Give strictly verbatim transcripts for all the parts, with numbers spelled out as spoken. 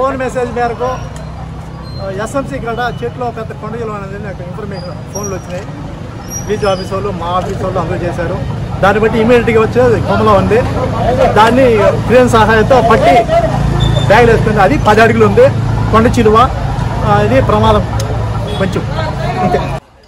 Phone message మేరకు SMC కాడ చెట్లో పెద్ద కొండగలు అనేది నాకు ఇన్ఫర్మేషన్ ఫోన్లు వచ్చినాయి. బీచ్ ఆఫీస్ వాళ్ళు మా ఆఫీస్ వాళ్ళు అందరూ చేశారు. దాన్ని బట్టి ఇమీడియట్గా వచ్చేది కొమ్మలో ఉంది. దాన్ని క్రేన్ సహాయంతో పట్టి బ్యాగ్ వేసుకుంది. అది పది అడుగులు ఉంది. కొండ చిలువ, ఇది ప్రమాదం కొంచెం అంతే.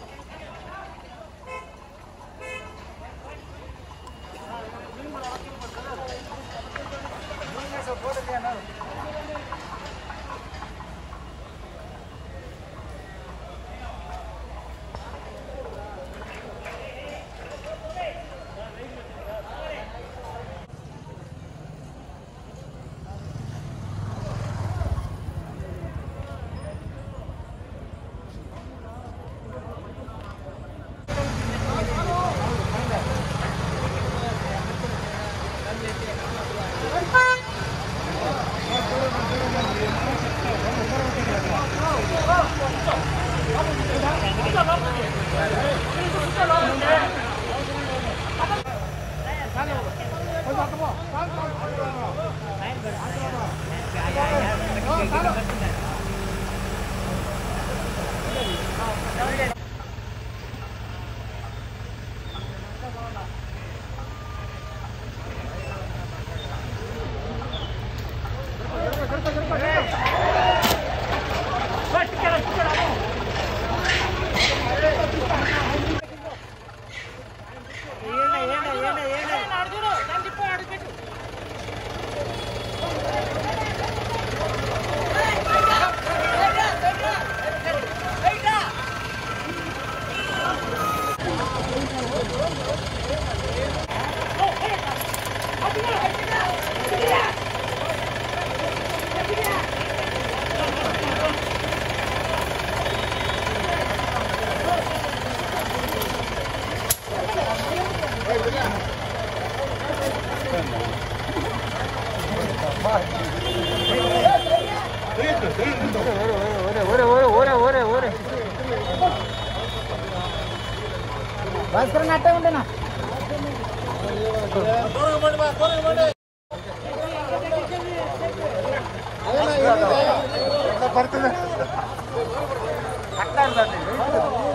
భాస్కర్ అట్టే ఉండేనా పడుతుంది అట్లా